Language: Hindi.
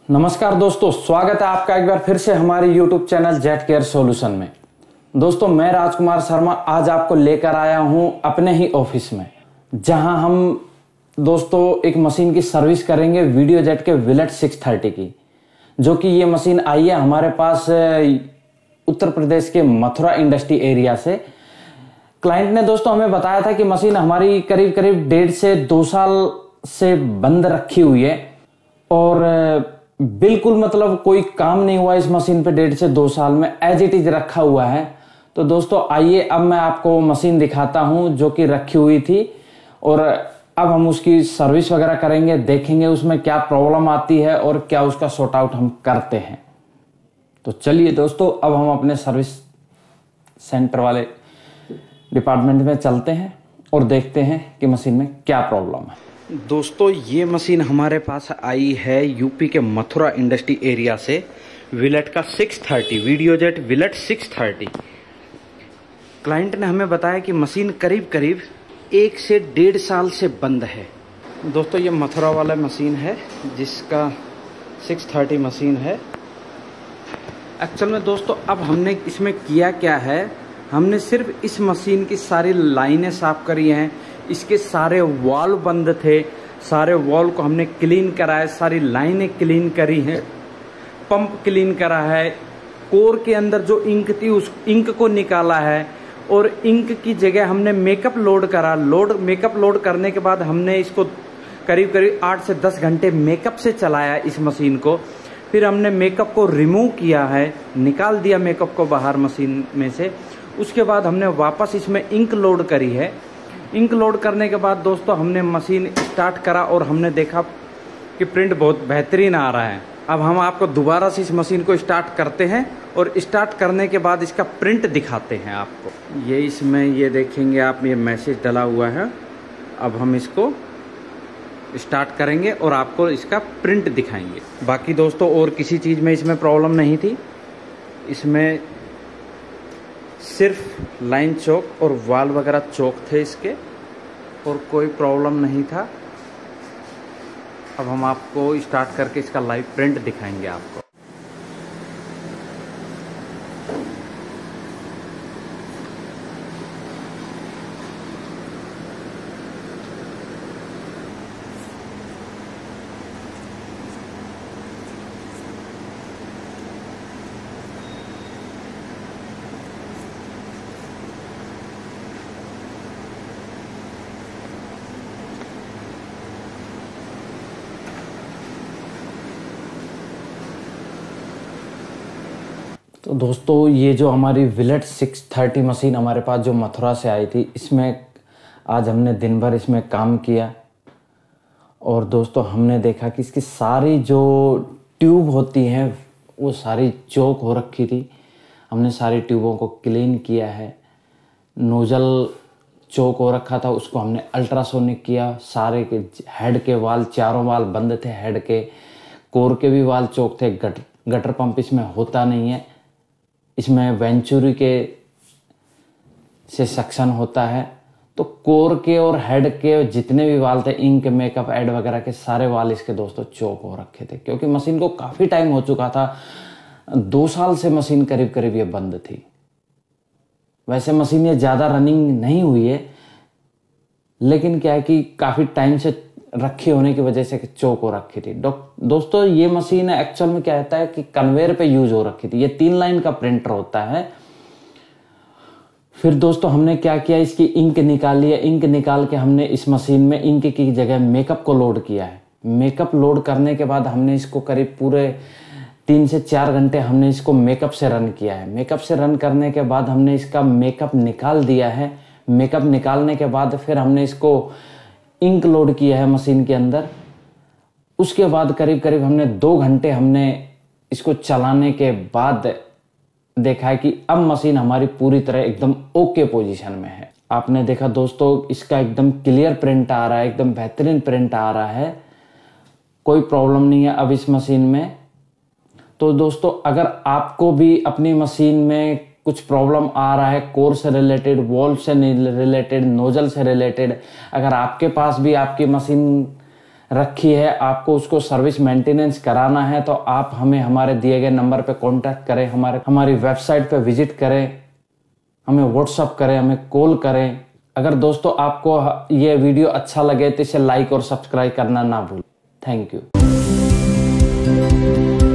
नमस्कार दोस्तों, स्वागत है आपका एक बार फिर से हमारे YouTube channel jet care solution में। दोस्तों, मैं राजकुमार शर्मा आज आपको लेकर आया हूं अपने ही ऑफिस में, जहां हम दोस्तों एक मशीन की सर्विस करेंगे वीडियो जेट के विलेट 630 की, जो कि ये मशीन आई है हमारे पास उत्तर प्रदेश के मथुरा इंडस्ट्री एरिया से। क्लाइंट ने दोस्तों हमें बताया था कि मशीन हमारी करीब करीब 1.5 से 2 साल से बंद रखी हुई है और बिल्कुल मतलब कोई काम नहीं हुआ इस मशीन पे 1.5 से 2 साल में, एज इट इज रखा हुआ है। तो दोस्तों आइए अब मैं आपको मशीन दिखाता हूं जो कि रखी हुई थी और अब हम उसकी सर्विस वगैरह करेंगे, देखेंगे उसमें क्या प्रॉब्लम आती है और क्या उसका सॉर्ट आउट हम करते हैं। तो चलिए दोस्तों, अब हम अपने सर्विस सेंटर वाले डिपार्टमेंट में चलते हैं और देखते हैं कि मशीन में क्या प्रॉब्लम है। दोस्तों, ये मशीन हमारे पास आई है यूपी के मथुरा इंडस्ट्री एरिया से, विलेट का 630 वीडियो जेट विलेट 630। क्लाइंट ने हमें बताया कि मशीन करीब करीब 1 से 1.5 साल से बंद है। दोस्तों, ये मथुरा वाला मशीन है जिसका 630 मशीन है। एक्चुअल में दोस्तों अब हमने इसमें किया क्या है, हमने सिर्फ इस मशीन की सारी लाइनें साफ करी हैं। इसके सारे वॉल्व बंद थे, सारे वॉल्व को हमने क्लीन करा है, सारी लाइनें क्लीन करी हैं, पंप क्लीन करा है, कोर के अंदर जो इंक थी उस इंक को निकाला है और इंक की जगह हमने मेकअप लोड करा। मेकअप लोड करने के बाद हमने इसको करीब करीब 8 से 10 घंटे मेकअप से चलाया इस मशीन को। फिर हमने मेकअप को रिमूव किया है, निकाल दिया मेकअप को बाहर मशीन में से। उसके बाद हमने वापस इसमें इंक लोड करी है। इंक लोड करने के बाद दोस्तों हमने मशीन स्टार्ट करा और हमने देखा कि प्रिंट बहुत बेहतरीन आ रहा है। अब हम आपको दोबारा से इस मशीन को स्टार्ट करते हैं और स्टार्ट करने के बाद इसका प्रिंट दिखाते हैं आपको। ये इसमें ये देखेंगे आप, ये मैसेज डला हुआ है। अब हम इसको स्टार्ट करेंगे और आपको इसका प्रिंट दिखाएंगे। बाकी दोस्तों और किसी चीज़ में इसमें प्रॉब्लम नहीं थी, इसमें सिर्फ लाइन चौक और वाल वगैरह चौक थे इसके, और कोई प्रॉब्लम नहीं था। अब हम आपको स्टार्ट करके इसका लाइव प्रिंट दिखाएंगे आपको। तो दोस्तों, ये जो हमारी विलेट 630 मशीन हमारे पास जो मथुरा से आई थी, इसमें आज हमने दिन भर इसमें काम किया और दोस्तों हमने देखा कि इसकी सारी जो ट्यूब होती हैं वो सारी चौक हो रखी थी। हमने सारी ट्यूबों को क्लीन किया है। नोजल चौक हो रखा था, उसको हमने अल्ट्रासोनिक किया। सारे के हेड के वाल, चारों वाल बंद थे, हेड के कोर के भी वाल चौक थे। गटर पंप इसमें होता नहीं है, इसमें वेंचुरी के से सक्शन होता है। तो कोर के और हेड के जितने भी वाल थे, इंक, मेकअप, एड वगैरह के सारे वाल इसके दोस्तों चौक हो रखे थे, क्योंकि मशीन को काफ़ी टाइम हो चुका था। 2 साल से मशीन करीब करीब ये बंद थी। वैसे मशीन ये ज़्यादा रनिंग नहीं हुई है, लेकिन क्या है कि काफ़ी टाइम से रखी होने की वजह से चौक हो रखी थी। दोस्तों, ये मशीन एक्चुअल में क्या होता है कि कन्वेयर पे यूज हो रखी थी। ये 3 लाइन का प्रिंटर होता है। फिर दोस्तों हमने क्या किया, इसकी इंक निकाली है। इंक निकाल के हमने इस मशीन में इंक की जगह मेकअप को लोड किया है। मेकअप लोड करने के बाद हमने इसको करीब पूरे 3 से 4 घंटे हमने इसको मेकअप से रन किया है। मेकअप से रन करने के बाद हमने इसका मेकअप निकाल दिया है। मेकअप निकालने के बाद फिर हमने इसको इंक लोड किया है मशीन के अंदर। उसके बाद करीब करीब हमने 2 घंटे हमने इसको चलाने के बाद देखा है कि अब मशीन हमारी पूरी तरह एकदम ओके पोजीशन में है। आपने देखा दोस्तों, इसका एकदम क्लियर प्रिंट आ रहा है, एकदम बेहतरीन प्रिंट आ रहा है, कोई प्रॉब्लम नहीं है अब इस मशीन में। तो दोस्तों, अगर आपको भी अपनी मशीन में कुछ प्रॉब्लम आ रहा है, कोर से रिलेटेड, वॉल्व से रिलेटेड, नोजल से रिलेटेड, अगर आपके पास भी आपकी मशीन रखी है, आपको उसको सर्विस मेंटेनेंस कराना है, तो आप हमें हमारे दिए गए नंबर पे कांटेक्ट करें, हमारी वेबसाइट पे विजिट करें, हमें व्हाट्सअप करें, हमें कॉल करें। अगर दोस्तों आपको ये वीडियो अच्छा लगे तो इसे लाइक और सब्सक्राइब करना ना भूलें। Thank you.